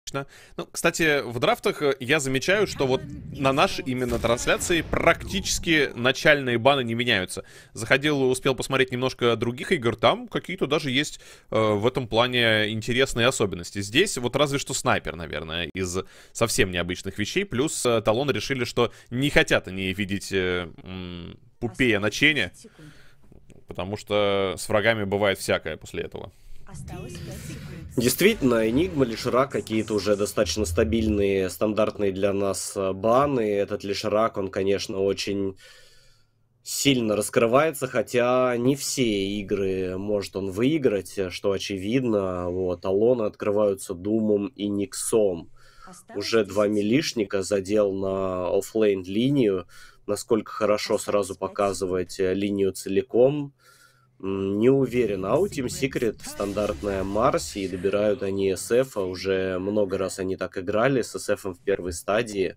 Ну, кстати, в драфтах я замечаю, что вот на нашей именно трансляции практически начальные баны не меняются. Заходил, успел посмотреть немножко других игр, там какие-то даже есть в этом плане интересные особенности. Здесь вот разве что снайпер, наверное, из совсем необычных вещей. Плюс Талоны решили, что не хотят они видеть Пупея на чене, потому что с врагами бывает всякое после этого. Действительно, Энигма, Лишрак какие-то уже достаточно стабильные, стандартные для нас баны. Этот Лишрак, он, конечно, очень сильно раскрывается, хотя не все игры может он выиграть, что очевидно. Вот, талоны открываются Думом и Никсом. Уже 2 милишника задел на оффлейн линию. Насколько хорошо сразу показывать линию целиком. Не уверен. А у Team Secret стандартная Марси, и добирают они SF. Уже много раз они так играли с SF в первой стадии.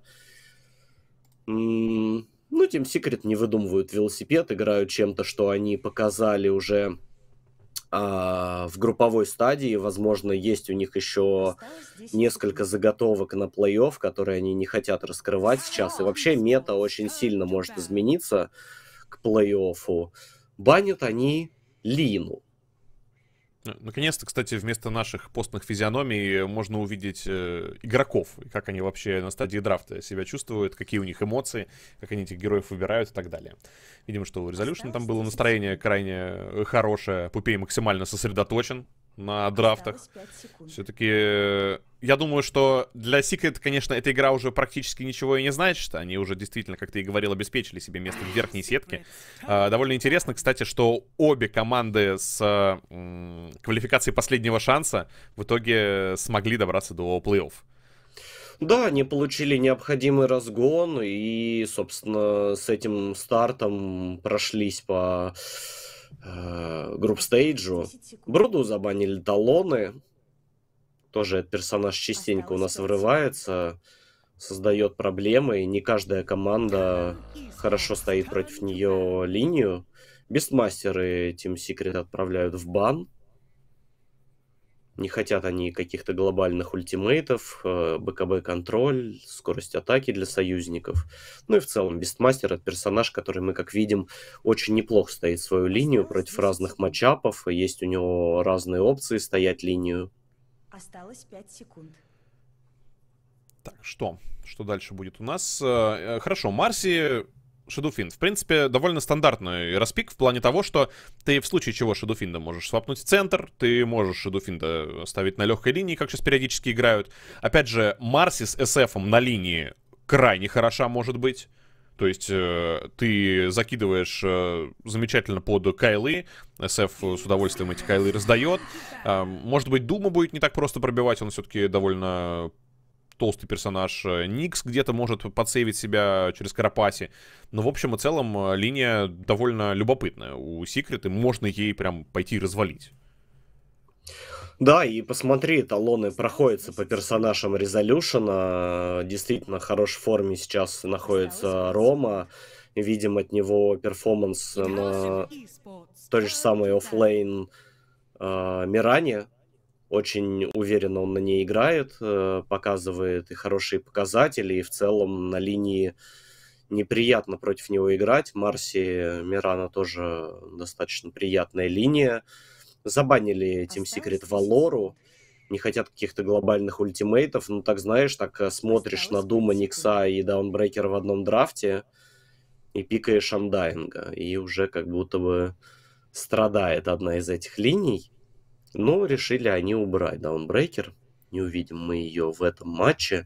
Ну, Team Secret не выдумывают велосипед, играют чем-то, что они показали уже в групповой стадии. Возможно, есть у них еще несколько заготовок на плей-офф, которые они не хотят раскрывать сейчас. И вообще мета очень сильно может измениться к плей-оффу. Банят они Лину. Наконец-то, кстати, вместо наших постных физиономий можно увидеть игроков, и как они вообще на стадии драфта себя чувствуют, какие у них эмоции, как они этих героев выбирают и так далее. Видимо, что у Resolution там было настроение крайне хорошее, Пупей максимально сосредоточен на драфтах. Все-таки я думаю, что для Secret, конечно, эта игра уже практически ничего и не значит. Они уже действительно, как ты и говорил, обеспечили себе место в верхней сетке. Довольно интересно, кстати, что обе команды с квалификацией последнего шанса в итоге смогли добраться до плей-офф. Да, они получили необходимый разгон и, собственно, с этим стартом прошлись по групп-стейджу. Бруду забанили талоны. Тоже этот персонаж частенько у нас врывается, создает проблемы, и не каждая команда хорошо стоит против нее линию. Бестмастеры Team Secret отправляют в бан. Не хотят они каких-то глобальных ультимейтов, БКБ-контроль, скорость атаки для союзников. Ну и в целом Бестмастер — это персонаж, который мы, как видим, очень неплохо стоит свою линию против разных матчапов. Есть у него разные опции стоять линию. Осталось 5 секунд. Так, что? Что дальше будет у нас? Хорошо, Марси... Шадоуфин. В принципе, довольно стандартный распик в плане того, что ты в случае чего Шадоуфинда можешь свапнуть в центр, ты можешь Шадоуфинда ставить на легкой линии, как сейчас периодически играют. Опять же, Марси с SF на линии крайне хороша может быть. То есть ты закидываешь замечательно под Кайлы, SF с удовольствием эти Кайлы раздает. Может быть, Дума будет не так просто пробивать, он все-таки довольно... толстый персонаж. Никс где-то может подсейвить себя через Карапаси. Но в общем и целом линия довольно любопытная у Secret, и можно ей прям пойти развалить. Да, и посмотри, талоны проходятся по персонажам Resolution. Действительно, в хорошей форме сейчас находится Рома. Видим от него перформанс на той же самой оффлейн Миране. Очень уверенно он на ней играет, показывает и хорошие показатели, и в целом на линии неприятно против него играть. Марси Мирана тоже достаточно приятная линия. Забанили Team Secret Валору, не хотят каких-то глобальных ультимейтов. Ну так, знаешь, так смотришь на Дума, Никса и Даунбрейкера в одном драфте и пикаешь Андайнга, и уже как будто бы страдает одна из этих линий. Но решили они убрать Даунбрейкер. Не увидим мы ее в этом матче.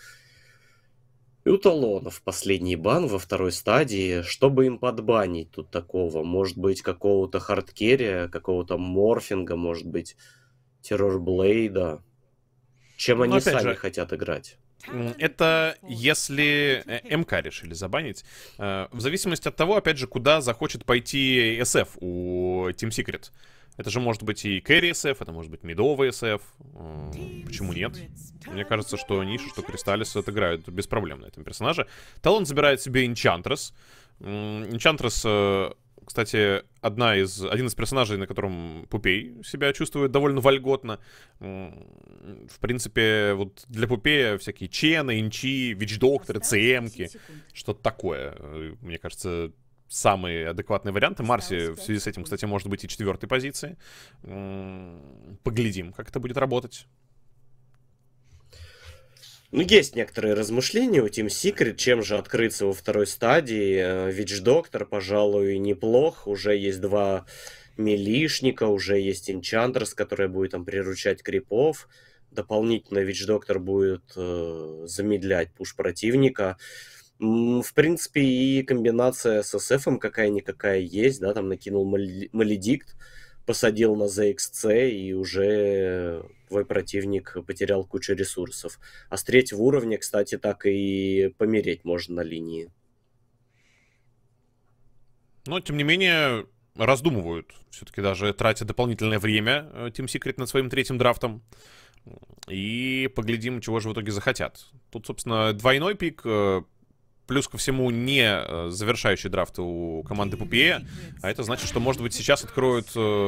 И у талонов последний бан во второй стадии. Чтобы им подбанить тут такого? Может быть, какого-то хардкерия, какого-то морфинга, может быть, террорблейда. Чем они сами хотят играть? Это если МК решили забанить. В зависимости от того, опять же, куда захочет пойти SF у Team Secret. Это же может быть и Кэрри SF, это может быть мидовый SF. Почему нет? Мне кажется, что Ниша, что Кристаллис отыграют без проблем на этом персонаже. Талон забирает себе Энчантрес. Энчантрес кстати, один из персонажей, на котором Пупей себя чувствует довольно вольготно. В принципе, вот для Пупея всякие Чены, Инчи, Вич-докторы, ЦМки, что-то такое. Мне кажется, самые адекватные варианты. Марси в связи с этим, кстати, может быть и 4-й позиции. Поглядим, как это будет работать. Ну, есть некоторые размышления у Team Secret, чем же открыться во второй стадии. Вич-доктор, пожалуй, неплох. Уже есть 2 милишника, уже есть Энчантрес, которая будет там приручать крипов. Дополнительно Вич-доктор будет замедлять пуш противника. В принципе, и комбинация с СФом какая-никакая есть, да, там накинул Маледикт, посадил на ZXC, и уже твой противник потерял кучу ресурсов. А с 3-го уровня, кстати, так и помереть можно на линии. Но, тем не менее, раздумывают. Все-таки даже тратя дополнительное время Team Secret над своим 3-м драфтом. И поглядим, чего же в итоге захотят. Тут, собственно, двойной пик. Плюс ко всему, не завершающий драфт у команды Пупея. А это значит, что, может быть, сейчас откроют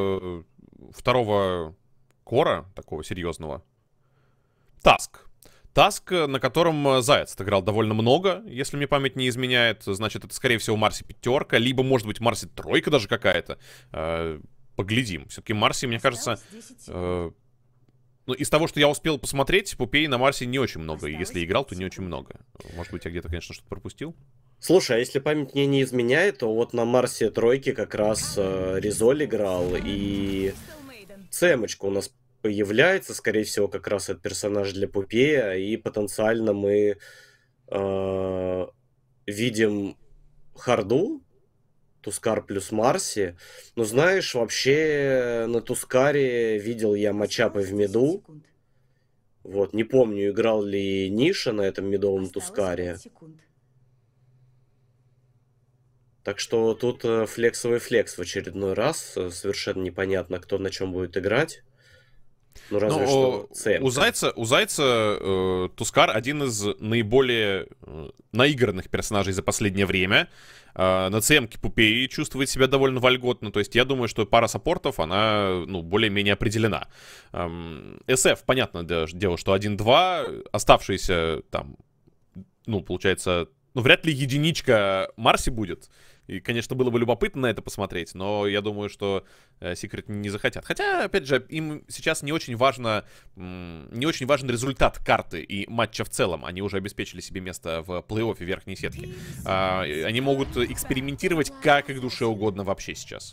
2-го кора, такого серьезного. Таск, на котором Заяц отыграл довольно много, если мне память не изменяет. Значит, это, скорее всего, Марси 5-ка, либо, может быть, Марси 3-ка даже какая-то. Поглядим. Все-таки Марси, мне кажется... Ну, из того, что я успел посмотреть, Пупей на Марсе не очень много. И если играл, то не очень много. Может быть, я где-то, конечно, что-то пропустил. Слушай, а если память мне не изменяет, то вот на Марсе 3 как раз Ризоль играл, и Цемочка у нас появляется, скорее всего, как раз этот персонаж для Пупея, и потенциально мы видим Харду, Тускар плюс Марси. Но знаешь, вообще на Тускаре видел я матчапы в миду. Вот, не помню, играл ли Ниша на этом мидовом Тускаре. Так что тут флексовый флекс в очередной раз. Совершенно непонятно, кто на чем будет играть. Ну, разве что CM. У Зайца Тускар один из наиболее наигранных персонажей за последнее время. На CM-ке Пупей чувствует себя довольно вольготно. То есть я думаю, что пара саппортов, она, ну, более-менее определена. SF, понятное дело, что 1-2. Оставшиеся там, ну, получается, ну, вряд ли единичка Марси будет. И, конечно, было бы любопытно на это посмотреть, но я думаю, что Secret не захотят. Хотя, опять же, им сейчас не очень важен результат карты и матча в целом. Они уже обеспечили себе место в плей-оффе верхней сетки. Они могут экспериментировать как их душе угодно вообще сейчас.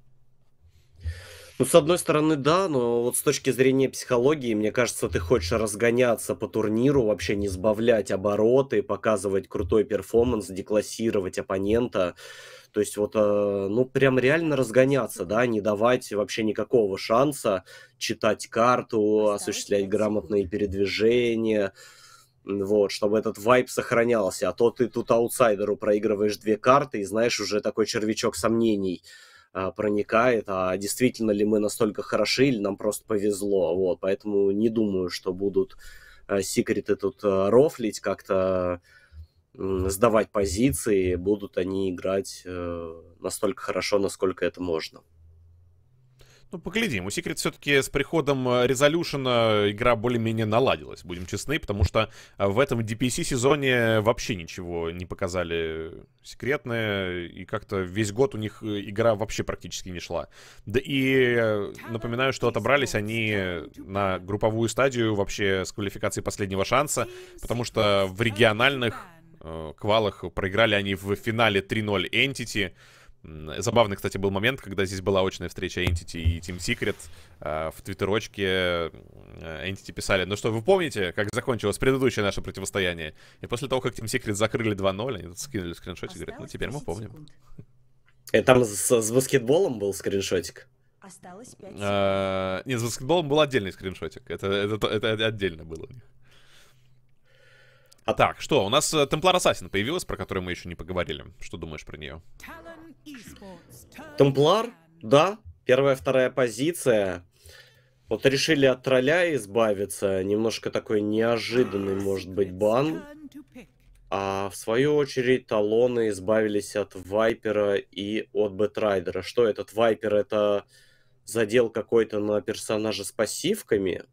Ну, с одной стороны, да, но вот с точки зрения психологии, мне кажется, ты хочешь разгоняться по турниру, вообще не сбавлять обороты, показывать крутой перформанс, деклассировать оппонента. То есть вот, ну, прям реально разгоняться, да, не давать вообще никакого шанса читать карту, осуществлять грамотные передвижения, вот, чтобы этот вайб сохранялся. А то ты тут аутсайдеру проигрываешь 2 карты и, знаешь, уже такой червячок сомнений проникает, а действительно ли мы настолько хороши или нам просто повезло, вот, поэтому не думаю, что будут секреты тут рофлить, как-то сдавать позиции, будут они играть настолько хорошо, насколько это можно. Ну, поглядим. У Secret все-таки с приходом Resolution игра более-менее наладилась, будем честны, потому что в этом DPC-сезоне вообще ничего не показали секретное, и как-то весь год у них игра вообще практически не шла. Да и напоминаю, что отобрались они на групповую стадию вообще с квалификацией последнего шанса, потому что в региональных квалах проиграли они в финале 3-0 Entity. Забавный, кстати, был момент, когда здесь была очная встреча Entity и Team Secret. В твиттерочке Entity писали: ну что, вы помните, как закончилось предыдущее наше противостояние? И после того, как Team Secret закрыли 2-0, они тут скинули скриншотик и говорят: ну теперь мы помним. Это там с баскетболом был скриншотик? Осталось 5 Нет, с баскетболом был отдельный скриншотик. Это отдельно было у них. А так, что, у нас Темплар Ассасин появилась, про которую мы еще не поговорили. Что думаешь про нее? Темплар, да, 1-2 позиция. Вот решили от тролля избавиться. Немножко такой неожиданный, может быть, бан. А в свою очередь талоны избавились от Вайпера и от Бэтрайдера. Что этот Вайпер? Это задел какой-то на персонажа с пассивками.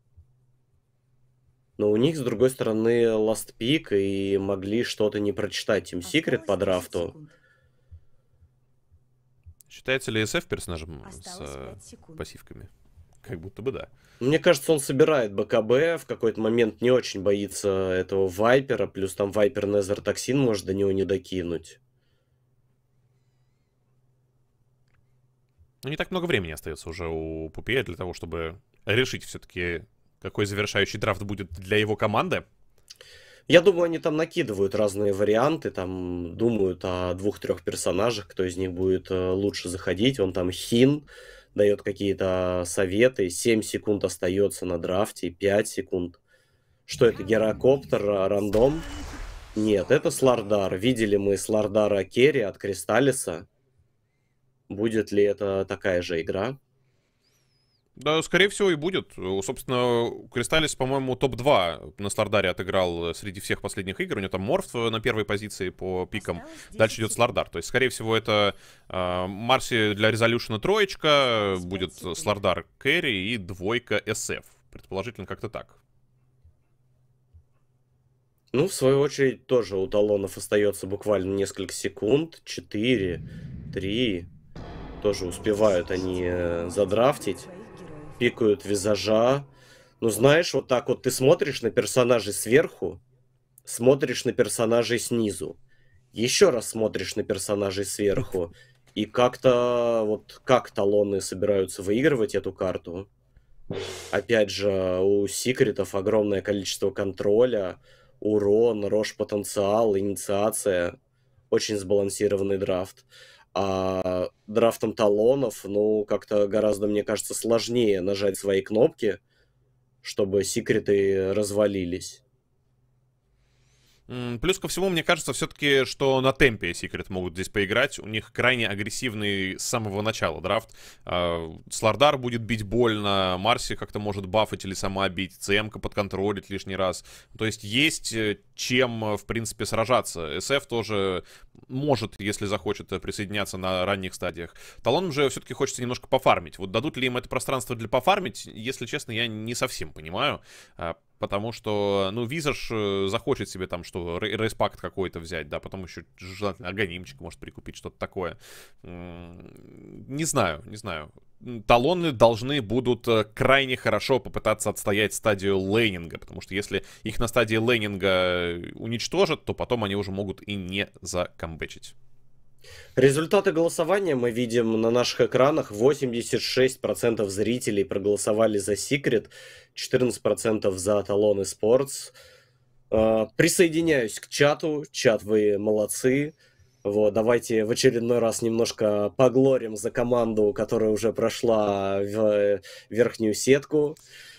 Но у них, с другой стороны, ластпик, и могли что-то не прочитать Team Secret по драфту. Считается ли SF персонажем Осталось с 5 секунд. пассивками? Как будто бы да. Мне кажется, он собирает БКБ, в какой-то момент не очень боится этого Вайпера, плюс там Вайпер Незер Токсин может до него не докинуть. Ну, не так много времени остается уже у Пупея для того, чтобы решить все-таки, какой завершающий драфт будет для его команды. Я думаю, они там накидывают разные варианты, там думают о 2-3 персонажах, кто из них будет лучше заходить. Он там Хин дает какие-то советы, 7 секунд остается на драфте, 5 секунд. Что это, Герокоптер, рандом? Нет, это Слардар. Видели мы Слардара Керри от Кристаллиса. Будет ли это такая же игра? Да, скорее всего, и будет. Собственно, Кристаллис, по-моему, топ-2 на Слардаре отыграл среди всех последних игр. У него там Морф на первой позиции по пикам. Дальше идет Слардар. То есть, скорее всего, это Марси для Резолюшена троечка, будет Слардар Кэрри и двойка SF. Предположительно, как-то так. Ну, в свою очередь, тоже у талонов остается буквально несколько секунд. 4, 3. Тоже успевают они задрафтить. Пикают визажа. Ну, знаешь, вот так вот ты смотришь на персонажей сверху, смотришь на персонажей снизу, еще раз смотришь на персонажей сверху, и как-то вот как талоны собираются выигрывать эту карту. Опять же, у секретов огромное количество контроля, урон, рожь-потенциал, инициация. Очень сбалансированный драфт. А драфтом талонов, ну, как-то гораздо, мне кажется, сложнее нажать свои кнопки, чтобы секреты развалились. Плюс ко всему, мне кажется, все-таки, что на темпе Секрет могут здесь поиграть. У них крайне агрессивный с самого начала драфт. Слардар будет бить больно, Марси как-то может бафать или сама бить, ЦМ-ка подконтролить лишний раз. То есть есть чем, в принципе, сражаться. СФ тоже может, если захочет, присоединяться на ранних стадиях. Талон же все-таки хочется немножко пофармить. Вот дадут ли им это пространство для пофармить, если честно, я не совсем понимаю. Потому что, ну, Визаж захочет себе там, что рейспакт какой-то взять, да, потом еще желательно органимчик может прикупить, что-то такое. Не знаю, не знаю. Талоны должны будут крайне хорошо попытаться отстоять стадию лейнинга, потому что если их на стадии лейнинга уничтожат, то потом они уже могут и не закамбэчить. Результаты голосования мы видим на наших экранах. 86% зрителей проголосовали за Secret, 14% за Талоны Sports. Присоединяюсь к чату. Чат, вы молодцы. Вот, давайте в очередной раз немножко поглорим за команду, которая уже прошла в верхнюю сетку.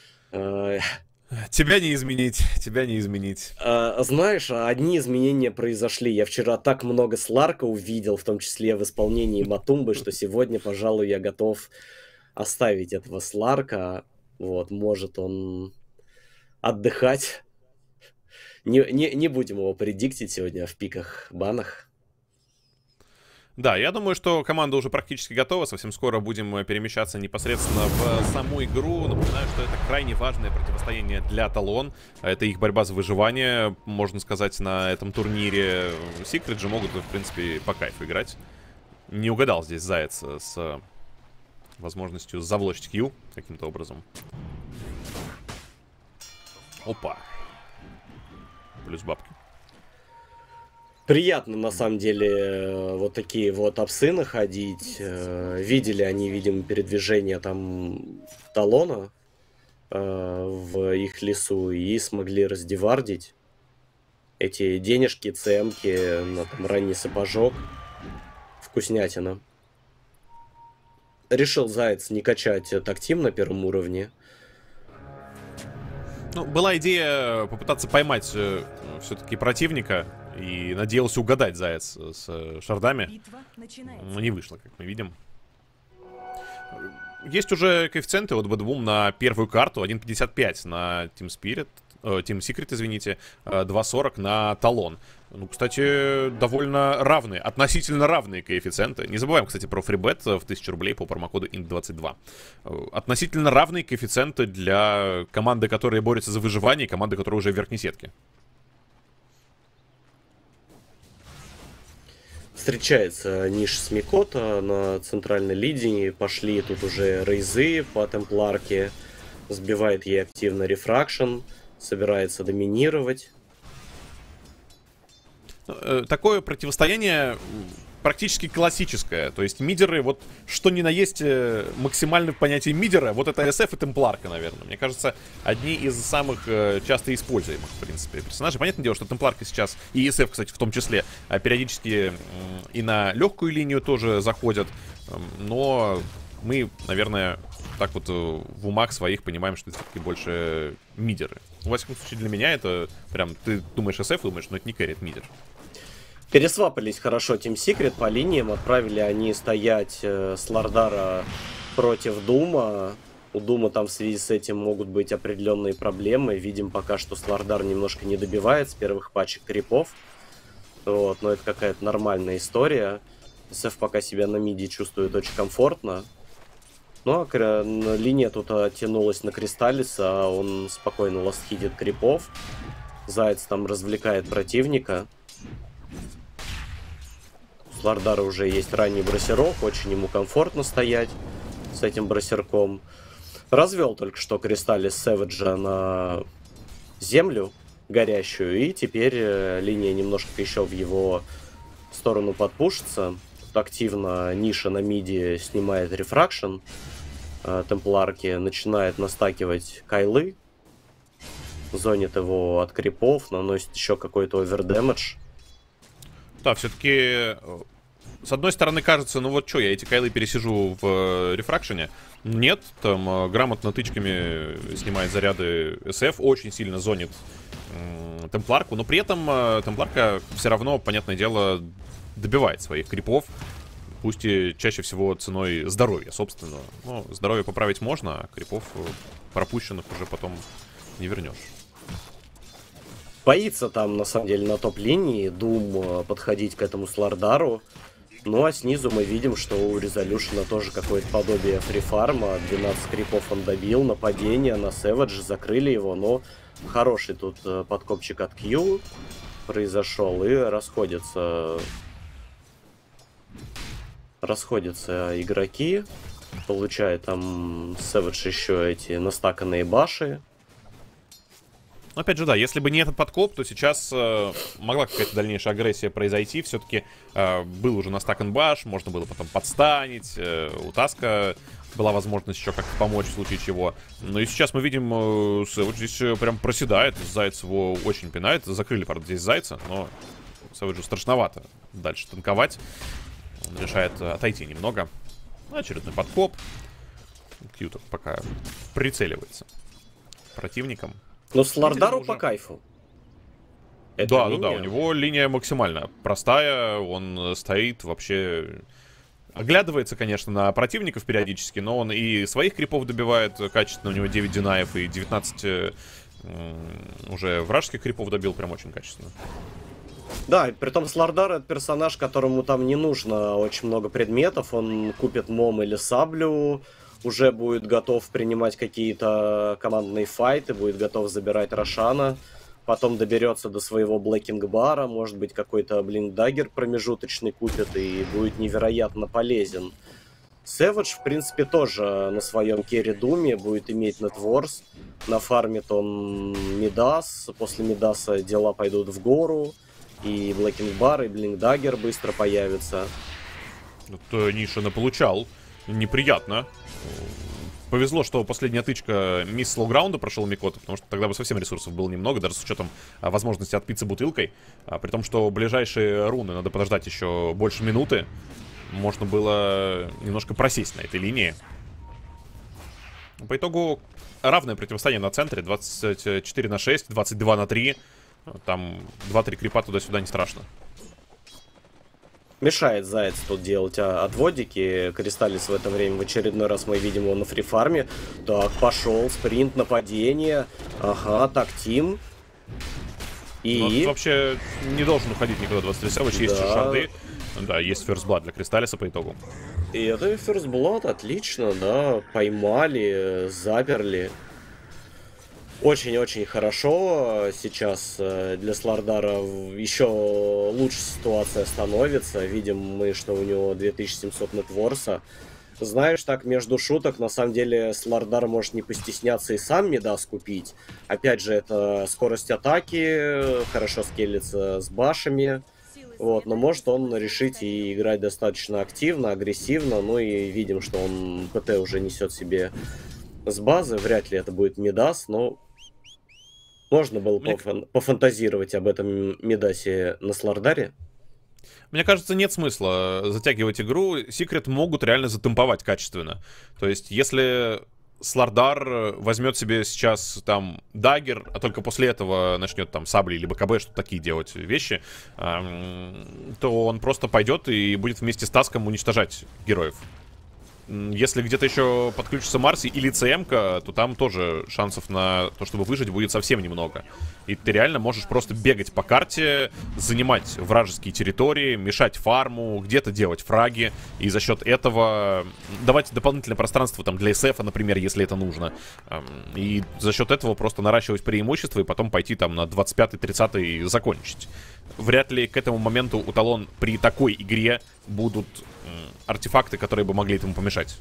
Тебя не изменить, тебя не изменить. Знаешь, одни изменения произошли. Я вчера так много Сларка увидел, в том числе в исполнении Матумбы, что сегодня, пожалуй, я готов оставить этого Сларка. Вот, может он отдыхать. Не будем его предиктить сегодня в пиках, банах. Да, я думаю, что команда уже практически готова. Совсем скоро будем перемещаться непосредственно в саму игру. Напоминаю, что это крайне важное противостояние для Талон. Это их борьба за выживание, можно сказать, на этом турнире. Secret же могут, в принципе, по кайфу играть. Не угадал здесь Заяц с возможностью завлочить Q каким-то образом. Опа. Плюс бабки. Приятно, на самом деле, вот такие вот апсы находить. Видели они, видимо, передвижение там Талона в их лесу и смогли раздевардить эти денежки, ЦМки на там ранний сапожок. Вкуснятина. Решил Заяц не качать тактим на первом уровне. Ну, была идея попытаться поймать все-таки противника. И надеялся угадать Заяц с шардами. Но не вышло, как мы видим. Есть уже коэффициенты от B2 на первую карту. 1.55 на Team Spirit. Team Secret, извините, 2.40 на талон. Ну, кстати, довольно равные, относительно равные коэффициенты. Не забываем, кстати, про фрибет в 1000 рублей по промокоду INT22. Относительно равные коэффициенты для команды, которые борются за выживание, и команды, которые уже в верхней сетке. Встречается Ниш с Микото на центральной линии. Пошли тут уже рейзы по темпларке. Сбивает ей активно рефракшн. Собирается доминировать. Такое противостояние практически классическое. То есть мидеры, вот что ни на есть максимально в понятии мидера, вот это SF и Темпларка, наверное. Мне кажется, одни из самых часто используемых, в принципе, персонажей. Понятное дело, что Темпларка сейчас, и SF, кстати, в том числе, периодически и на легкую линию тоже заходят. Но мы, наверное, так вот в умах своих понимаем, что это все-таки больше мидеры. Во всяком случае, для меня это прям, ты думаешь SF, думаешь, но это не carry, это мидер. Пересвапались хорошо Team Secret по линиям. Отправили они стоять Слардара против Дума. У Дума там в связи с этим могут быть определенные проблемы. Видим пока, что Слардар немножко не добивает с первых пачек крипов. Вот, но это какая-то нормальная история. SF пока себя на миде чувствует очень комфортно. Ну, а линия тут оттянулась на Кристаллиса, а он спокойно ластхидит крипов. Заяц там развлекает противника. У Слардара уже есть ранний бросерок, очень ему комфортно стоять с этим бросерком. Развел только что Кристаллис Сэвиджа на землю горящую, и теперь линия немножко еще в его сторону подпушится. Тут активно Ниша на миде снимает рефракшн. Темпларки начинает настакивать кайлы. Зонит его от крипов, наносит еще какой-то овердэмэдж. Да, все-таки, с одной стороны, кажется, ну вот что, я эти кайлы пересижу в рефракшене. Нет, там грамотно тычками снимает заряды SF, очень сильно зонит Темпларку, но при этом Темпларка все равно, понятное дело, добивает своих крипов. Пусть и чаще всего ценой здоровья, собственно. Ну, здоровье поправить можно, а крипов пропущенных уже потом не вернешь. Боится там, на самом деле, на топ-линии Doom подходить к этому Слардару. Ну, а снизу мы видим, что у Резолюшена тоже какое-то подобие фрифарма. 12 крипов он добил, нападение на Сэвидж, закрыли его, но хороший тут подкопчик от Q произошел, и расходятся игроки. Получает там Сэвидж еще эти настаканные баши. Но опять же, да, если бы не этот подкоп, то сейчас могла какая-то дальнейшая агрессия произойти. Все-таки был уже настакан баш, можно было потом подстанить. У Таска была возможность еще как-то помочь в случае чего. Но и сейчас мы видим, вот здесь прям проседает. Заяц его очень пинает. Закрыли, правда, здесь Зайца, но Сэвиджу страшновато дальше танковать. Он решает отойти немного. Очередной подкоп. Кьюток пока прицеливается противником. Но Слардару по кайфу. Да, у него линия максимально простая, он стоит вообще... Оглядывается, конечно, на противников периодически, но он и своих крипов добивает качественно, у него 9 динаев и 19 уже вражеских крипов добил прям очень качественно. Да, притом Слардар — это персонаж, которому там не нужно очень много предметов, он купит мом или саблю, уже будет готов принимать какие-то командные файты, будет готов забирать Рошана, потом доберется до своего Блэкинг-бара, может быть, какой-то Блинк-даггер промежуточный купит и будет невероятно полезен. Сэвидж, в принципе, тоже на своем керри-думе будет иметь нетворс, нафармит он Мидас, после Мидаса дела пойдут в гору, и Блэкинг-бар, и Блинк-даггер быстро появится. Тут Нишина получал. Неприятно. Повезло, что последняя тычка мисс слоуграунда прошел Микото, потому что тогда бы совсем ресурсов было немного, даже с учетом возможности отпиться бутылкой. При том, что ближайшие руны надо подождать еще больше минуты. Можно было немножко просесть на этой линии. По итогу равное противостояние на центре. 24/6, 22/3. Там 2-3 крипа туда-сюда не страшно. Мешает Заяц тут делать отводики. Кристаллис в это время в очередной раз мы видим его на фрифарме. Так, пошел спринт, нападение. Ага, так, Тим. И... вообще не должен уходить никуда 23 Savage, есть еще шарды. Да, есть First Blood для Кристаллиса по итогу. И это First Blood, отлично, да. Поймали, заперли. Очень-очень хорошо сейчас для Слардара еще лучше ситуация становится. Видим мы, что у него 2700 нетворса. Знаешь, так, между шуток, на самом деле Слардар может не постесняться и сам Мидас купить. Опять же, это скорость атаки, хорошо скеллится с башами. Вот, но может он решить и играть достаточно активно, агрессивно. Ну и видим, что он ПТ уже несет себе с базы. Вряд ли это будет Мидас, но... Можно было пофантазировать об этом Мидасе на Слардаре? Мне кажется, нет смысла затягивать игру. Секрет могут реально затемповать качественно. То есть, если Слардар возьмет себе сейчас там даггер, а только после этого начнет там сабли или БКБ, что такие делать вещи, то он просто пойдет и будет вместе с Таском уничтожать героев. Если где-то еще подключится Марси или ЦМ-ка, то там тоже шансов на то, чтобы выжить, будет совсем немного. И ты реально можешь просто бегать по карте, занимать вражеские территории, мешать фарму, где-то делать фраги, и за счет этого давать дополнительное пространство там для СФ, например, если это нужно. И за счет этого просто наращивать преимущество и потом пойти там на 25-30 закончить. Вряд ли к этому моменту у Талон при такой игре будут артефакты, которые бы могли этому помешать.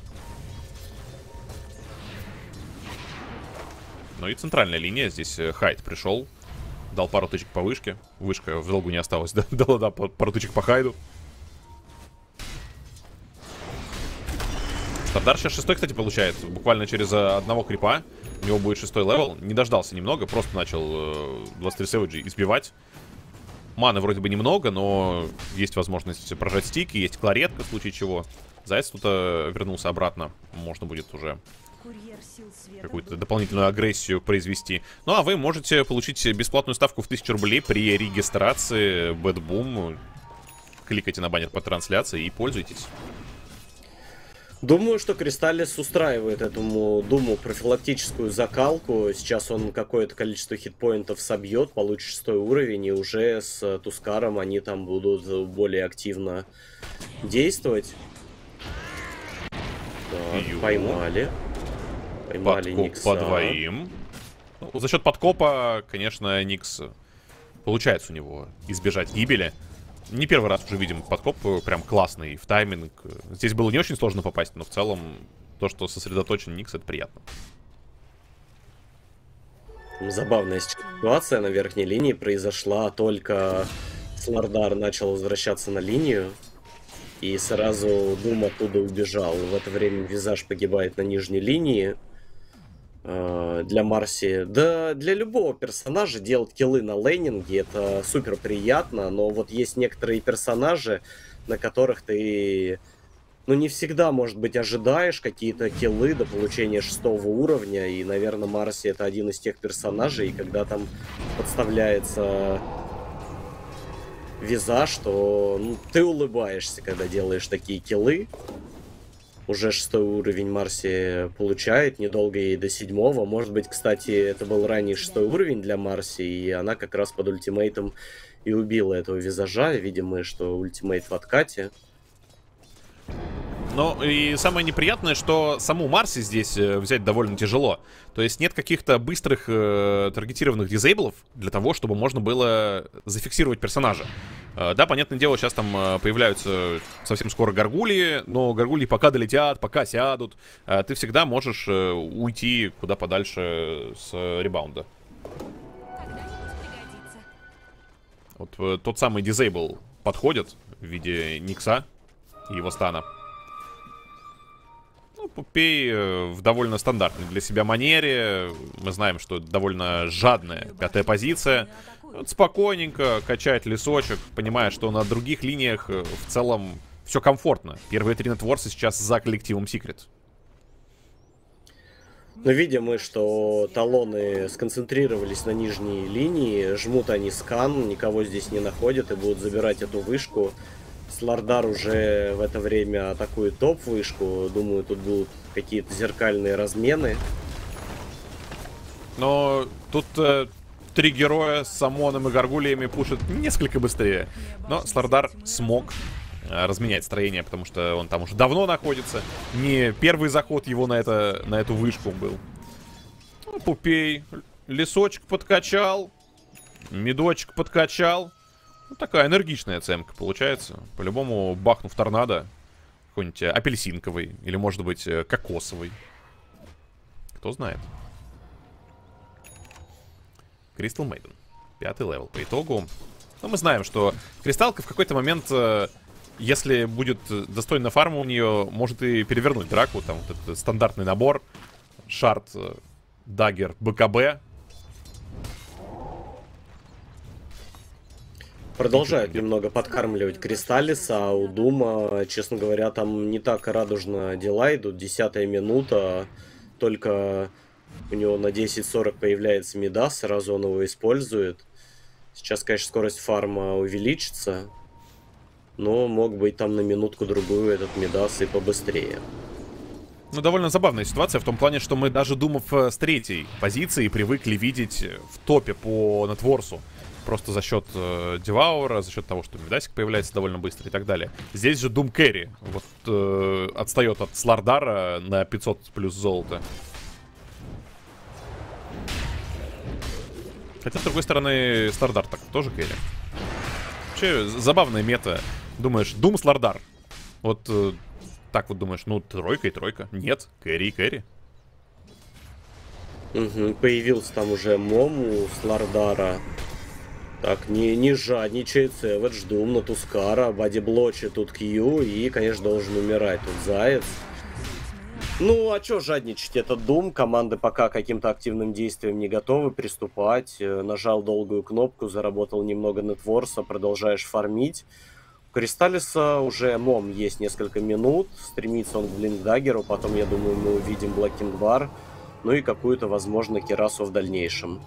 Ну и центральная линия. Здесь Хайд пришел. Дал пару тычек по вышке. Вышка в долгу не осталась. Дала пару тычек по Хайду. Слардар сейчас 6-й, кстати, получает. Буквально через одного крипа. У него будет 6-й левел. Не дождался немного. Просто начал 23 Savage избивать. Маны вроде бы немного, но есть возможность прожать стики, есть кларетка, в случае чего. Заяц тут вернулся обратно. Можно будет уже какую-то дополнительную агрессию произвести. Ну, а вы можете получить бесплатную ставку в 1000 рублей при регистрации Bad Boom. Кликайте на баннер по трансляции и пользуйтесь. Думаю, что Кристаллис устраивает этому Думу профилактическую закалку. Сейчас он какое-то количество хитпоинтов собьет, получит 6 уровень, и уже с Тускаром они там будут более активно действовать. Так, поймали. Поймали Подкоп Никса. по двоим. Ну, за счет подкопа, конечно, Никс получается у него избежать гибели. Не первый раз уже видим подкоп прям классный, в тайминг. Здесь было не очень сложно попасть, но в целом то, что сосредоточен Никс, это приятно. Забавная ситуация на верхней линии произошла, только Слардар начал возвращаться на линию, и сразу Дум оттуда убежал. В это время Визаж погибает на нижней линии. Для Марси, да для любого персонажа делать киллы на лейнинге это супер приятно, но вот есть некоторые персонажи, на которых ты, ну, не всегда, может быть, ожидаешь какие-то киллы до получения 6-го уровня, и, наверное, Марси это один из тех персонажей, и когда там подставляется Визаж, что ну, ты улыбаешься, когда делаешь такие киллы. Уже 6-й уровень Марси получает, недолго ей до 7-го. Может быть, кстати, это был ранний 6-й уровень для Марси, и она как раз под ультимейтом и убила этого Визажа. Видимо, что ультимейт в откате. Ну и самое неприятное, что саму Марси здесь взять довольно тяжело. То есть нет каких-то быстрых таргетированных дизейблов для того, чтобы можно было зафиксировать персонажа. Да, понятное дело, сейчас там появляются совсем скоро гаргульи, но гаргульи пока долетят, пока сядут, ты всегда можешь уйти куда подальше с ребаунда. Вот тот самый дизейбл подходит в виде Никса и его стана. Ну, Пупей в довольно стандартной для себя манере. Мы знаем, что это довольно жадная 5-я позиция. Вот спокойненько качает лесочек, понимая, что на других линиях в целом все комфортно. Первые 3 нетворса сейчас за коллективом Secret. Но видим мы, что талоны сконцентрировались на нижней линии, жмут они скан, никого здесь не находят и будут забирать эту вышку. Слардар уже в это время атакует топ-вышку. Думаю, тут будут какие-то зеркальные размены. Но тут 3 героя с Самоном и Гаргулиями пушат несколько быстрее. Но Слардар смог разменять строение, потому что он там уже давно находится. Не первый заход его на эту вышку был. Ну, Пупей лесочек подкачал, медочек подкачал. Ну, такая энергичная ЦМ-ка получается. По-любому бахнув торнадо. Какой-нибудь апельсинковый. Или, может быть, кокосовый. Кто знает. Crystal Maiden. 5-й левел по итогу. Но мы знаем, что Кристалка в какой-то момент, если будет достойна фарма у нее, может и перевернуть драку. Там вот этот стандартный набор. Шард, даггер, БКБ. Продолжают немного подкармливать Кристаллиса, а у Дума, честно говоря, там не так радужно дела идут. 10-я минута, только у него на 10:40 появляется Мидас, сразу он его использует. Сейчас, конечно, скорость фарма увеличится, но мог быть там на минутку-другую этот Мидас и побыстрее. Ну, довольно забавная ситуация в том плане, что мы даже Думов с 3-й позиции привыкли видеть в топе по нетворсу. Просто за счет Деваура, за счет того, что Медасик появляется довольно быстро и так далее. Здесь же Дум Керри вот, отстает от Слардара на 500 плюс золота. Хотя, с другой стороны, Слардар так тоже Керри. Вообще, забавная мета. Думаешь, Дум Слардар. Вот так вот думаешь, ну, тройка и тройка. Нет, Керри и Керри. Угу, появился там уже Мом у Слардара. Так, не жадничает, Сэвэдж, Дум на Тускара, бодиблочит тут Кью и, конечно, должен умирать тут Заяц. Ну, а чё жадничать? Это Дум, команды пока каким-то активным действием не готовы приступать. Нажал долгую кнопку, заработал немного нетворса, продолжаешь фармить. У Кристаллиса уже Мом есть несколько минут, стремится он к Блинкдаггеру, потом, я думаю, мы увидим Блэкинг Бар, ну и какую-то, возможно, Кирасу в дальнейшем.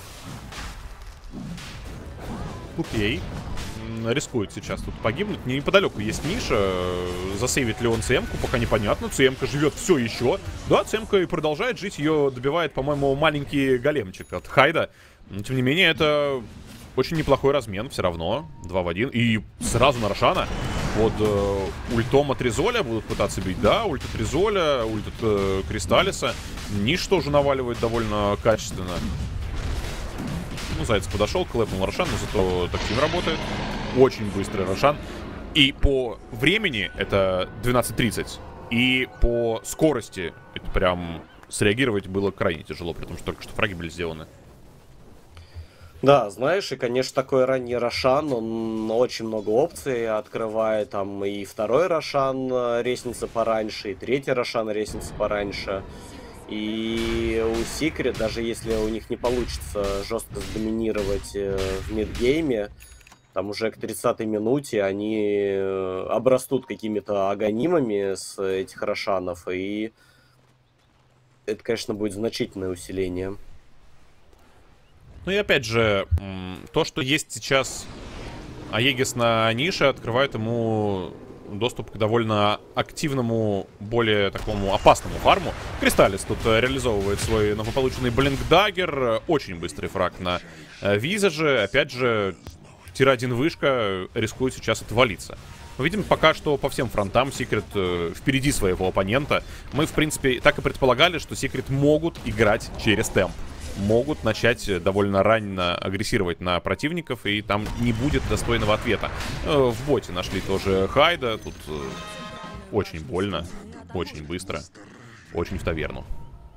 Пупей рискует сейчас тут погибнуть. Неподалеку есть ниша. Засейвит ли он ЦМ-ку, пока непонятно. ЦМ-ка живет все еще. Да, ЦМ-ка и продолжает жить. Ее добивает, по-моему, маленький големчик от Хайда. Но, тем не менее, это очень неплохой размен все равно. 2 в 1. И сразу на Рошана под ультом от Ризоля будут пытаться бить. Да, ульт от Ризоля, ульт от Кристаллиса. Ниш тоже наваливает довольно качественно. Ну, Заяц подошел, клэпнул Рошан, но зато тактив работает. Очень быстрый Рошан. И по времени это 12:30. И по скорости это прям среагировать было крайне тяжело, потому что только что фраги были сделаны. Да, знаешь, и, конечно, такой ранний Рошан, он очень много опций открывает. Там и второй Рошан ресница пораньше, и третий Рошан ресница пораньше. И у Secret, даже если у них не получится жестко сдоминировать в мидгейме, там уже к 30-й минуте они обрастут какими-то аганимами с этих рошанов, и это, конечно, будет значительное усиление. Ну и опять же, то, что есть сейчас Аегис на нише, открывает ему доступ к довольно активному, более такому опасному фарму. Кристаллис тут реализовывает свой новополученный Блинкдаггер. Очень быстрый фраг на Визаже. Опять же, тир-1 вышка рискует сейчас отвалиться. Мы видим пока что по всем фронтам Secret впереди своего оппонента. Мы, в принципе, так и предполагали, что Secret могут играть через темп. Могут начать довольно ранно агрессировать на противников, и там не будет достойного ответа. В боте нашли тоже Хайда. Тут очень больно, очень быстро, очень в таверну.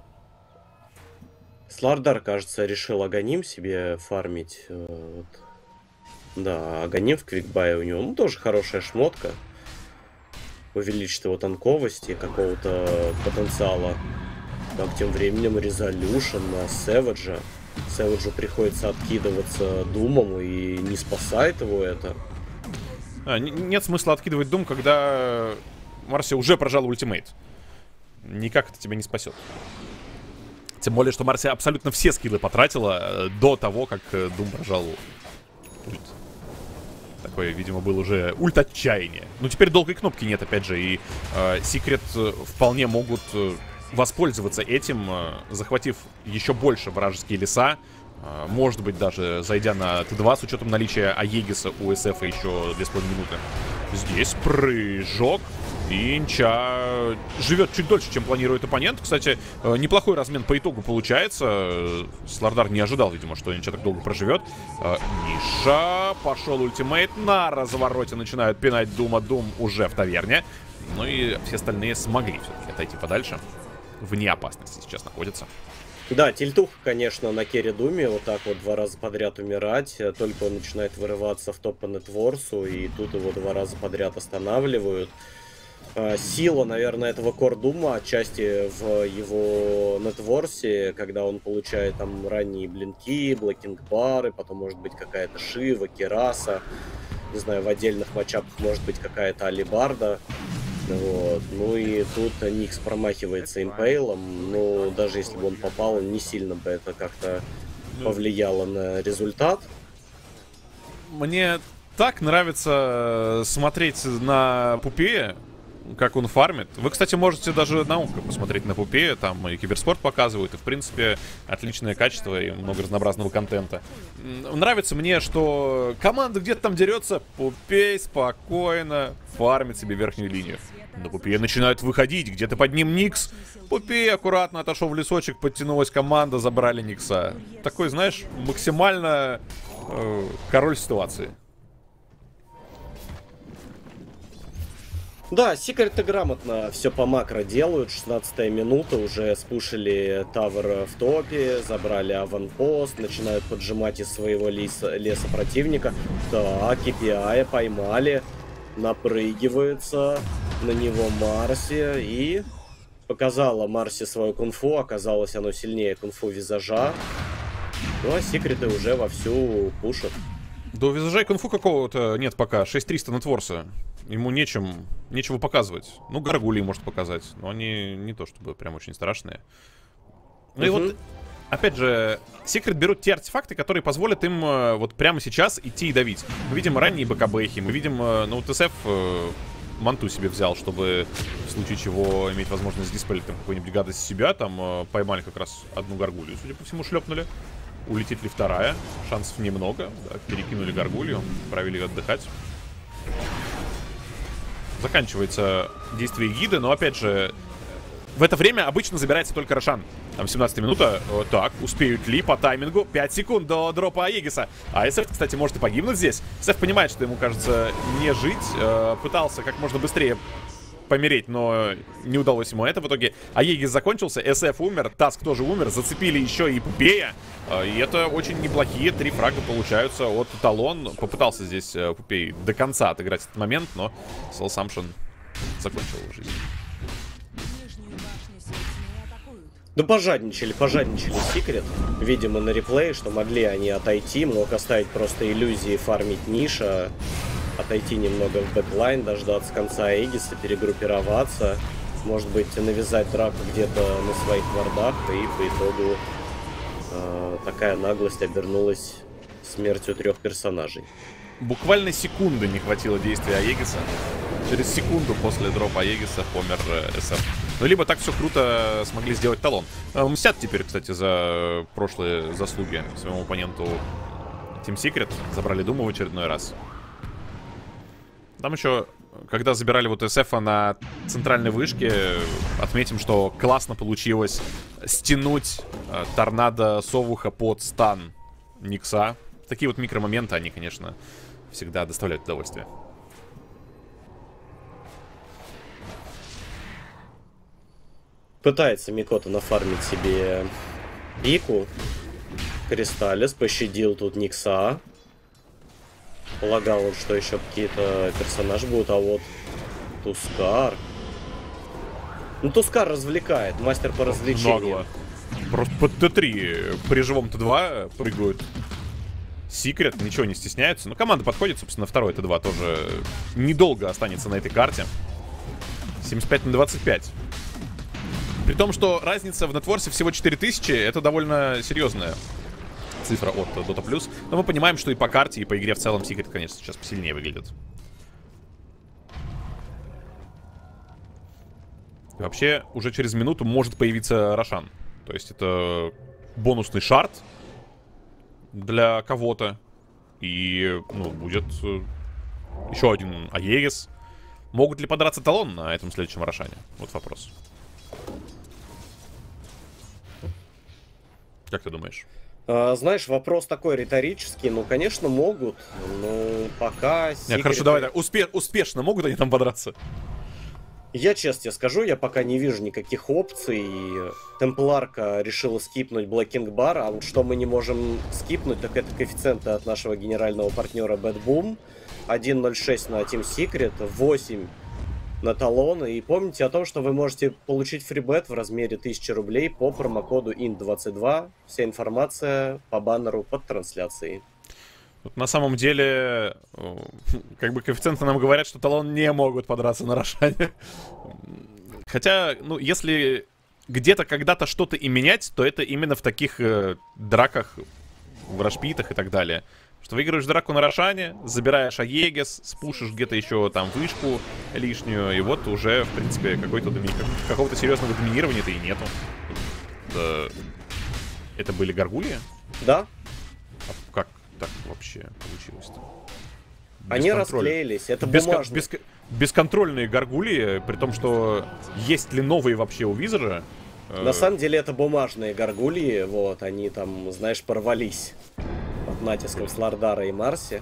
Слардар, кажется, решил Аганим себе фармить. Вот. Да, Аганим в квикбае у него, ну, тоже хорошая шмотка. Увеличит его танковость и какого-то потенциала. Так, тем временем Резолюшн на Сэвэджа. Сэвэджу приходится откидываться Думом, и не спасает его это. Нет смысла откидывать Дум, когда Марси уже прожал ультимейт. Никак это тебя не спасет. Тем более, что Марси абсолютно все скиллы потратила до того, как Дум прожал ульт. Такой, видимо, был уже ульт отчаяния. Ну, теперь долгой кнопки нет, опять же, и Секрет вполне могут воспользоваться этим, захватив еще больше вражеские леса. Может быть, даже зайдя на Т2 с учетом наличия Аегиса у СФ еще 2,5 минуты. Здесь прыжок. И Инча живет чуть дольше, чем планирует оппонент. Кстати, неплохой размен по итогу получается. Слардар не ожидал, видимо, что Инча так долго проживет. Ниша, пошел ультимейт. На развороте начинают пинать Дума. Дум уже в таверне. Ну и все остальные смогли все-таки отойти подальше. Вне опасности сейчас находятся. Да, тильтуха, конечно, на керри Думе, вот так вот 2 раза подряд умирать, только он начинает вырываться в топ по нетворсу, и тут его 2 раза подряд останавливают. Сила, наверное, этого кор Дума отчасти в его нетворсе, когда он получает там ранние блинки, блокинг-бары, потом может быть какая-то Шива, Кераса, не знаю, в отдельных матчапах может быть какая-то Алибарда. Вот. Ну и тут Никс промахивается импейлом, но даже если бы он попал, не сильно бы это как-то повлияло на результат. Мне так нравится смотреть на Пупея, как он фармит. Вы, кстати, можете даже на Умка посмотреть на Пупея, там и киберспорт показывают, и, в принципе, отличное качество и много разнообразного контента. Нравится мне, что команда где-то там дерется, Пупей спокойно фармит себе верхнюю линию. На Пупея начинают выходить, где-то под ним Никс. Пупей аккуратно отошел в лесочек, подтянулась команда, забрали Никса. Такой, знаешь, максимально король ситуации. Да, Секреты грамотно все по макро делают. 16-я минута, уже спушили тавер в топе, забрали аванпост, начинают поджимать из своего леса противника. Так, KPI поймали, напрыгиваются на него Марси и показала Марси свою кунфу. Оказалось, оно сильнее кунфу Визажа. Ну а Секреты уже вовсю пушат. Да у Визажа и кунфу какого-то нет пока. 6300 на Творса. Ему нечего показывать. Ну, Гаргулии может показать, но они не то чтобы прям очень страшные. Ну и вот, опять же, Секрет берут те артефакты, которые позволят им вот прямо сейчас идти и давить. Мы видим ранние БКБхи, мы видим, ну, ТСФ манту себе взял, чтобы в случае чего иметь возможность диспелить там какой-нибудь гадость с себя. Там поймали как раз одну Гаргулию, судя по всему, шлепнули. Улетит ли вторая? Шансов немного. Да, перекинули Гаргулью, отправили отдыхать. Заканчивается действие гиды, но опять же, в это время обычно забирается только Рошан. Там 17-я минута. Так, успеют ли по таймингу? 5 секунд до дропа Аегиса. А СФ, кстати, может и погибнуть здесь. СФ понимает, что ему, кажется, не жить. Пытался как можно быстрее помереть, но не удалось ему это. В итоге Аегис закончился, СФ умер, Таск тоже умер, зацепили еще и Пупея. И это очень неплохие 3 фрага получаются от Талон. Попытался здесь Пупей до конца отыграть этот момент, но Soul Samson закончил жизнь. Да пожадничали Секрет. Видимо, на реплее, что могли они отойти, мог оставить просто иллюзии фармить Ниша, отойти немного в бэклайн, дождаться конца Эгиса, перегруппироваться, может быть, навязать драку где-то на своих вардах, и по итогу такая наглость обернулась смертью 3 персонажей. Буквально секунды не хватило действия Аегиса. Через секунду после дропа Аегиса помер СФ. Ну, либо так все круто смогли сделать Талон. Мстят теперь, кстати, за прошлые заслуги своему оппоненту Team Secret. Забрали Думу в очередной раз. Там еще, когда забирали вот СФа на центральной вышке, отметим, что классно получилось стянуть торнадо Совуха под стан Никса. Такие вот микромоменты, они, конечно, всегда доставляют удовольствие. Пытается Микото нафармить себе пику. Кристаллис пощадил тут Никса. Полагал он, что еще какие-то персонажи будут, а вот Тускар. Ну, Тускар развлекает, мастер по развлечениям. Просто под Т3 при живом Т2 прыгают. Секрет, ничего не стесняются. Но команда подходит, собственно, второй Т2 тоже недолго останется на этой карте. 75 на 25. При том, что разница в нетворсе всего 4000, это довольно серьезная цифра от Dota+. Но мы понимаем, что и по карте, и по игре в целом Secret, конечно, сейчас посильнее выглядит. И вообще, уже через минуту может появиться Рошан. То есть это бонусный шард для кого-то. И, ну, будет еще один Аегис. Могут ли подраться Талон на этом следующем Рошане? Вот вопрос. Как ты думаешь? Знаешь, вопрос такой риторический. Ну, конечно, могут. Но пока... Нет, хорошо, давай так. Успешно могут они там подраться? Я честно тебе скажу, я пока не вижу никаких опций. Темпларка решила скипнуть Блэкинг Бар, а вот что мы не можем скипнуть, так это коэффициенты от нашего генерального партнера Bad Boom. 1.06 на Team Secret, 8 на Талон. И помните о том, что вы можете получить фрибет в размере 1000 рублей по промокоду INT22. Вся информация по баннеру под трансляцией. Вот на самом деле, как бы коэффициенты нам говорят, что Талон не могут подраться на Рошане. Хотя, ну, если где-то когда-то что-то и менять, то это именно в таких драках, в рашпитах и так далее. Что выиграешь драку на Рошане, забираешь Аегис, спушишь где-то еще там вышку лишнюю, и вот уже, в принципе, какого-то серьезного доминирования-то и нету. Это были гаргульи? Да. А как так вообще получилось-то? Они расклеились, это бумажные. Бесконтрольные гаргульи, при том, что есть ли новые вообще у Визера? На самом деле это бумажные гаргульи, вот, они там, знаешь, порвались под натиском Слардара и Марси.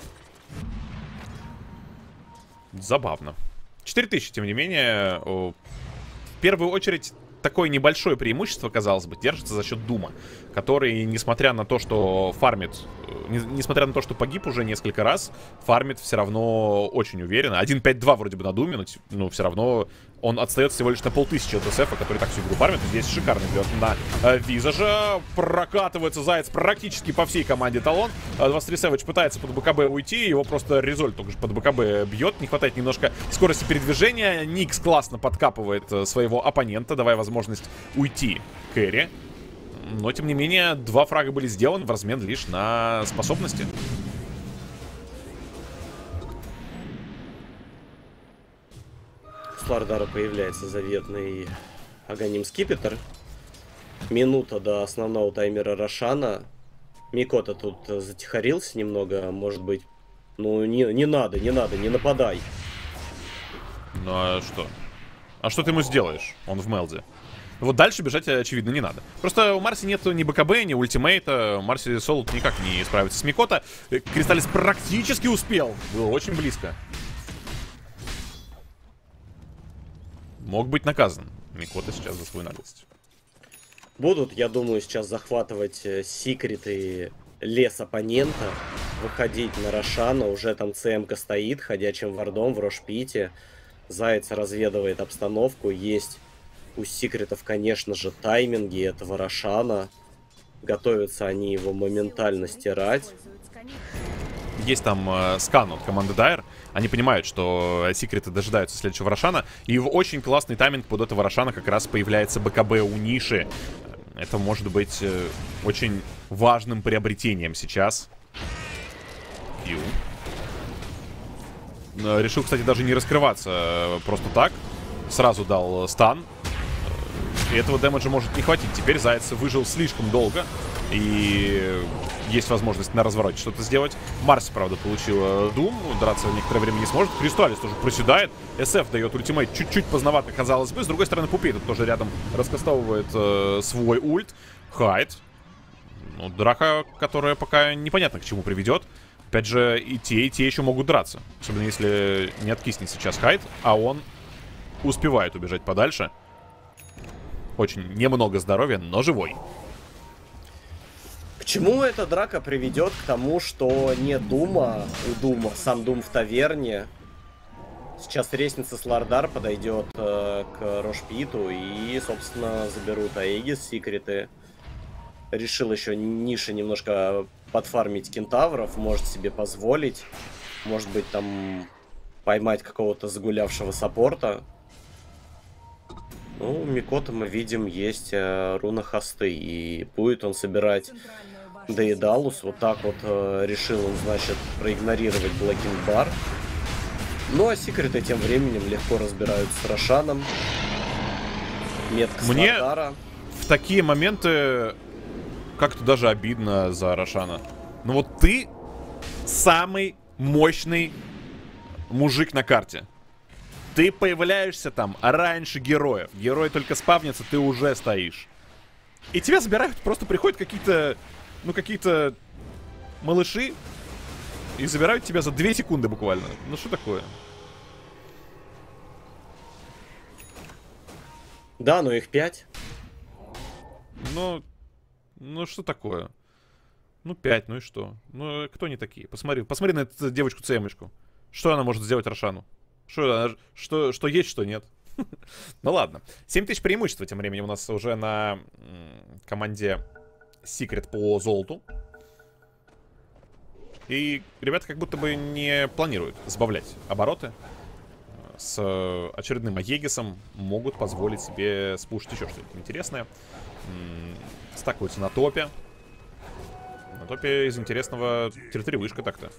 Забавно. 4000, тем не менее, в первую очередь, такое небольшое преимущество, казалось бы, держится за счет Дума, который, несмотря на то, что фармит, несмотря на то, что погиб уже несколько раз, фармит все равно очень уверенно. 1.5.2 вроде бы на Думе, но все равно он отстает всего лишь на 1500 от СФ, который так всю игру фармит. Здесь шикарный бьет на Визажа. Прокатывается Заяц практически по всей команде Талон. 23 Savage пытается под БКБ уйти, его просто Резоль только же под БКБ бьет. Не хватает немножко скорости передвижения. Никс классно подкапывает своего оппонента, давая возможность уйти Кэрри. Но, тем не менее, 2 фрага были сделаны в размен лишь на способности. С Лардара появляется заветный Аганим Скипетр. Минута до основного таймера Рошана. Микота тут затихарился немного, может быть. Ну, не надо, не нападай. Ну, а что? А что ты ему сделаешь? Он в мелде. Вот дальше бежать, очевидно, не надо. Просто у Марси нет ни БКБ, ни ультимейта. Марси Солут никак не справится с Микота. Кристаллис практически успел. Было очень близко. Мог быть наказан Микота сейчас за свою наглость. Будут, я думаю, сейчас захватывать секреты лес оппонента. Выходить на Рошана. Уже там ЦМ-ка стоит ходячим вардом в Рошпите. Заяц разведывает обстановку. Есть у секретов, конечно же, тайминги этого Рошана. Готовятся они его моментально стирать. Есть там скан от команды Дайр. Они понимают, что секреты дожидаются следующего Рошана. И в очень классный тайминг под этого Рошана как раз появляется БКБ у Ниши. Это может быть очень важным приобретением сейчас. Решил, кстати, даже не раскрываться просто так. Сразу дал стан. И этого дэмэджа может не хватить. Теперь Заяц выжил слишком долго. И есть возможность на развороте что-то сделать. Марси, правда, получила Дум. Драться некоторое время не сможет. Кристаллис тоже проседает. СФ дает ультимейт. Чуть-чуть поздновато, казалось бы. С другой стороны, Пупей тут тоже рядом раскастовывает свой ульт. Хайд. Ну, драка, которая пока непонятно к чему приведет. Опять же, и те еще могут драться. Особенно если не откиснет сейчас Хайд. А он успевает убежать подальше. Очень немного здоровья, но живой. К чему эта драка приведет? К тому, что нет Дума у Дума, сам Дум в таверне. Сейчас лестница с Лардар подойдет к Рошпиту и, собственно, заберут Аегис, секреты. Решил еще Ниша немножко подфармить кентавров, может себе позволить. Может быть, там поймать какого-то загулявшего саппорта. Ну, у Микота, мы видим, есть руна хосты, и будет он собирать Да и Далус вот так вот решил он, значит, проигнорировать Блэкинг Бар. Ну а секреты тем временем легко разбираются с Рошаном. Метка Мне Слардара. в такие моменты как-то даже обидно за Рошана. Ну вот ты самый мощный мужик на карте. Ты появляешься там раньше героев. Герой только спавнится, ты уже стоишь. И тебя забирают, просто приходят какие-то, ну, какие-то малыши и забирают тебя за 2 секунды буквально. Ну что такое? Да, но их 5. Ну что такое? Ну 5, ну и что? Ну кто они такие? Посмотри на эту девочку-цемочку. Что она может сделать Рошану? Что есть, что нет. Ну ладно. 7000 преимущества тем временем у нас уже на команде Secret по золоту. И ребята как будто бы не планируют сбавлять обороты. С очередным Аегисом могут позволить себе спушить еще что-то интересное. Стакуются на топе. На топе из интересного тир-3 вышка так-то.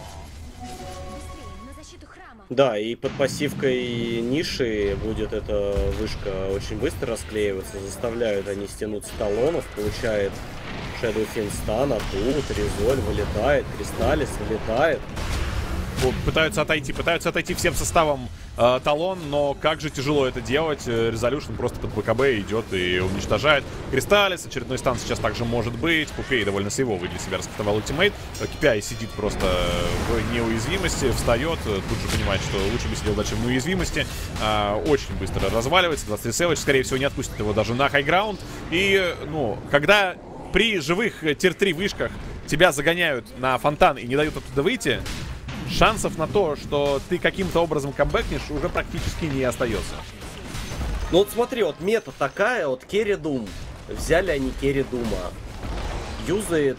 Да, и под пассивкой ниши будет эта вышка очень быстро расклеиваться. Заставляют они стянуться талонов. Получает Shadow Fiend стан, а тут Резоль вылетает, Кристаллис вылетает. Пытаются отойти всем составом талон, но как же тяжело это делать. Резолюшн просто под БКБ идет и уничтожает Кристаллис. Очередной стан сейчас также может быть. Пупей довольно сейвовый для себя раскатовал ультимейт. KPI сидит просто в неуязвимости, встает, тут же понимает, что лучше бы сидел дальше в неуязвимости. Очень быстро разваливается. 23 Savage, скорее всего, не отпустит его даже на хайграунд. И, ну, когда при живых тир-3 вышках тебя загоняют на фонтан и не дают оттуда выйти, шансов на то, что ты каким-то образом камбэкнешь, уже практически не остается. Ну вот смотри, вот мета такая, вот Керри Дум. Взяли они Керри Дума. Юзает...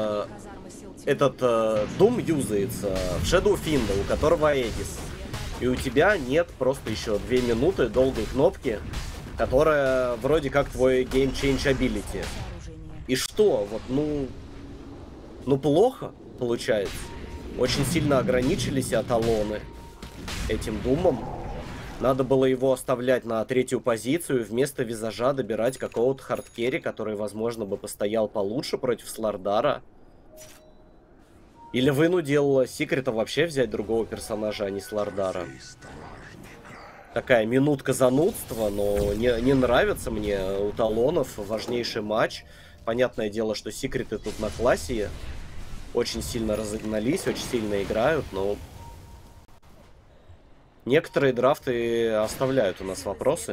Дум юзается в Shadow Fiend, у которого Aegis. И у тебя нет просто еще 2 минуты долгой кнопки, которая вроде как твой Game Change Ability. И что? Вот, ну плохо получается. Очень сильно ограничились талоны этим Думом. Надо было его оставлять на 3-ю позицию, вместо Визажа добирать какого-то хардкерри, который, возможно, бы постоял получше против Слардара. Или вынудил Секрета вообще взять другого персонажа, а не Слардара. Такая минутка занудства, но не нравится мне у талонов. Важнейший матч. Понятное дело, что Секреты тут на классе очень сильно разогнались, очень сильно играют, но некоторые драфты оставляют у нас вопросы.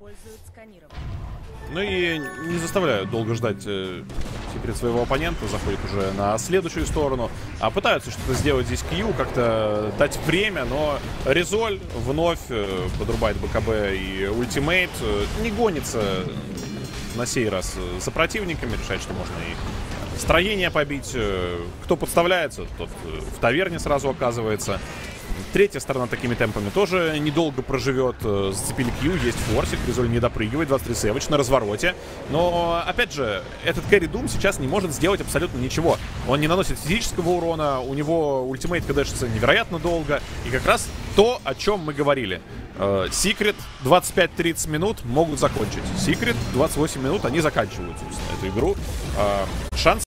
Ну и не заставляют долго ждать Секрет своего оппонента, заходит уже на следующую сторону, а пытаются что-то сделать здесь Кью, как-то дать время, но Резоль вновь подрубает БКБ и ультимейт, не гонится на сей раз за противниками, решает, что можно и строение побить. Кто подставляется, тот в таверне сразу оказывается. Третья сторона такими темпами тоже недолго проживет. Зацепили Кью, есть форсик, Резоль не допрыгивает, 23 Savage на развороте. Но, опять же, этот Керри Дум сейчас не может сделать абсолютно ничего. Он не наносит физического урона, у него ультимейт кдэшится невероятно долго. И как раз то, о чем мы говорили. Секрет 25-30 минут могут закончить. Секрет 28 минут, они заканчивают, собственно, эту игру. Шанс